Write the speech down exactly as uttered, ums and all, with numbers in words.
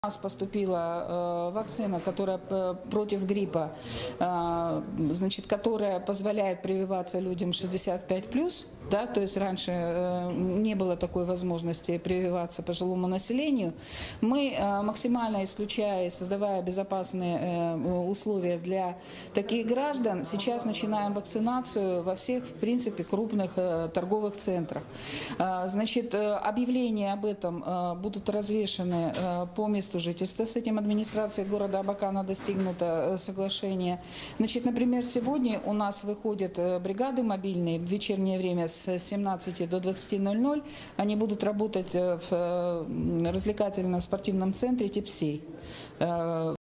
У нас поступила э, вакцина, которая э, против гриппа, э, значит, которая позволяет прививаться людям шестьдесят пять плюс, да, то есть раньше э, не было такой возможности прививаться пожилому населению. Мы э, максимально исключая и создавая безопасные э, условия для таких граждан, сейчас начинаем вакцинацию во всех, в принципе, крупных э, торговых центрах. Э, значит, э, объявления об этом э, будут развешаны э, по месту жительства. С этим администрацией города Абакана достигнуто соглашение. Значит, например, сегодня у нас выходят бригады мобильные в вечернее время с семнадцати до двадцати ноль-ноль. Они будут работать в развлекательно-спортивном центре «Тепсей».